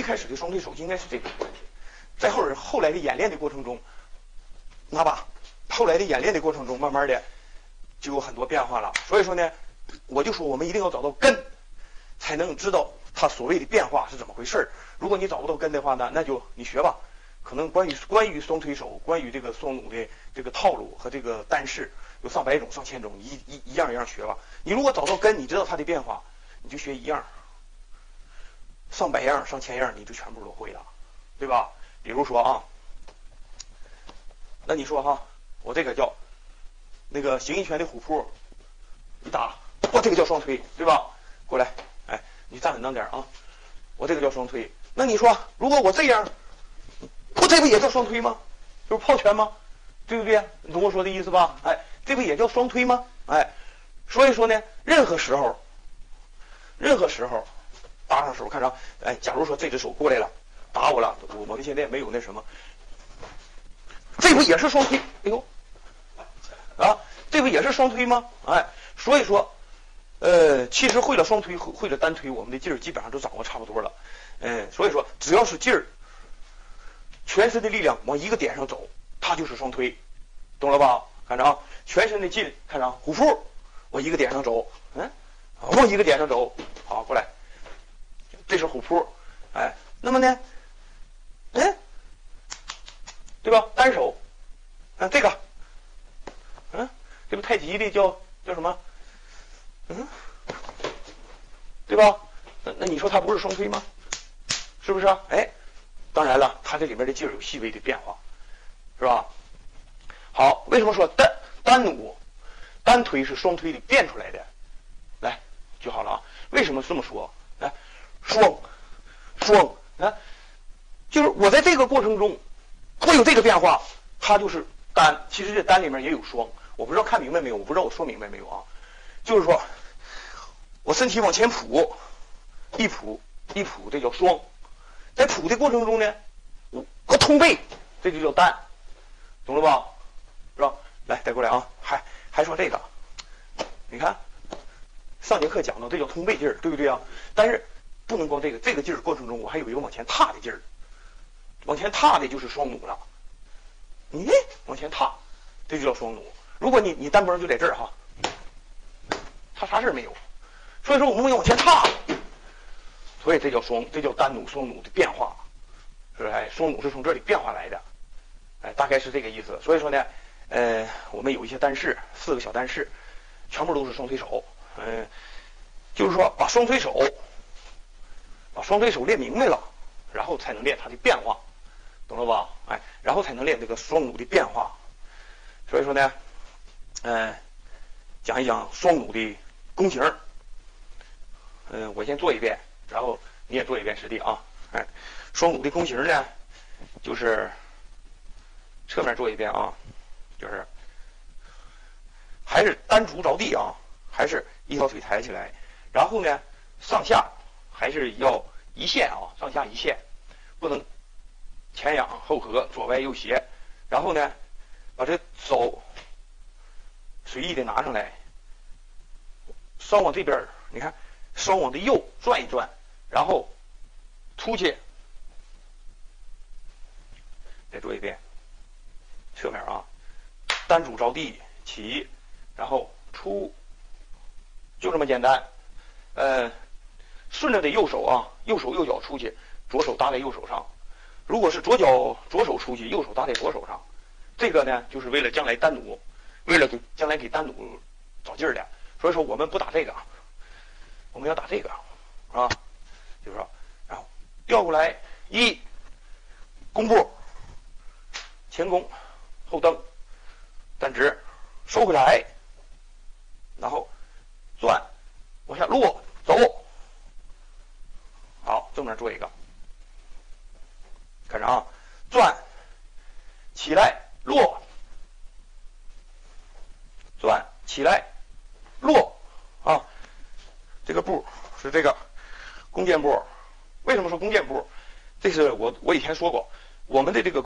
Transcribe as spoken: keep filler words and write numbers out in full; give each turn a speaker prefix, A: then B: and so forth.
A: 最开始的双推手应该是这个，在后后来的演练的过程中，那吧，后来的演练的过程中，慢慢的就有很多变化了。所以说呢，我就说我们一定要找到根，才能知道它所谓的变化是怎么回事。如果你找不到根的话呢，那就你学吧。可能关于关于双推手，关于这个双弩的这个套路和这个单式，有上百种、上千种，一一一样一样学吧。你如果找到根，你知道它的变化，你就学一样，上百样、上千样，你就全部都会了，对吧？比如说啊，那你说哈，我这个叫那个形意拳的虎扑，一打，我这个叫双推，对吧？过来，哎，你站稳当点啊，我这个叫双推。那你说，如果我这样，我这不也叫双推吗？就是炮拳吗？对不对？你懂我说的意思吧？哎，这不也叫双推吗？哎，所以说呢，任何时候，任何时候搭上手，看着，哎，假如说这只手过来了，打我了，我我们现在没有那什么，这不也是双推？哎呦，啊，这不也是双推吗？哎，所以说，呃，其实会了双推，会了单推，我们的劲儿基本上都掌握差不多了。嗯，所以说只要是劲儿，全身的力量往一个点上走，它就是双推，懂了吧？看着啊，全身的劲，看着啊，虎扑往一个点上走，嗯，往一个点上走，好，过来，这是虎扑，哎，那么呢，哎，对吧？单手，啊，这个，嗯，这不太极的叫叫什么？嗯，对吧？那那你说它不是双推吗？是不是啊？哎，当然了，它这里面的劲儿有细微的变化，是吧？好，为什么说单单弩、单推是双推里变出来的？来就好了啊。为什么这么说？来，双双啊，就是我在这个过程中会有这个变化，它就是单。其实这单里面也有双，我不知道看明白没有？我不知道我说明白没有啊？就是说我身体往前扑，一扑一扑，这叫双。在扑的过程中呢，我我通背，这就叫单，懂了吧？是吧？来，带过来啊！还还说这个，你看上节课讲到这叫通背劲儿，对不对啊？但是不能光这个，这个劲儿过程中，我还有一个往前踏的劲儿，往前踏的就是双弩了。你往前踏，这就叫双弩。如果你你单崩就在这儿哈，他啥事儿没有。所以说我们要往前踏。所以这叫双，这叫单弩双弩的变化，是不是？哎，双弩是从这里变化来的，哎，大概是这个意思。所以说呢，呃，我们有一些单式，四个小单式，全部都是双推手，嗯、呃，就是说把双推手，把双推手练明白了，然后才能练它的变化，懂了吧？哎，然后才能练这个双弩的变化。所以说呢，呃，讲一讲双弩的弓形，嗯、呃，我先做一遍。然后你也做一遍实地啊，哎，双弩的弓形呢，就是侧面做一遍啊，就是还是单足着地啊，还是一条腿抬起来，然后呢上下还是要一线啊，上下一线，不能前仰后合，左歪右斜，然后呢把这手随意的拿上来，稍往这边，你看稍往的右转一转。然后出去，再做一遍，侧面啊，单足着地起，然后出，就这么简单。呃，顺着的右手啊，右手右脚出去，左手搭在右手上。如果是左脚左手出去，右手搭在左手上，这个呢，就是为了将来单弩，为了给将来给单弩找劲儿的。所以说我们不打这个，我们要打这个啊。就是说，然后调过来，一弓步，前弓，后蹬，单直，收回来，然后转，往下落，走。好，正面做一个，看着啊，转，起来，落，转，起来，落，啊，这个步是这个。弓箭步，为什么说弓箭步？这是我我以前说过，我们的这个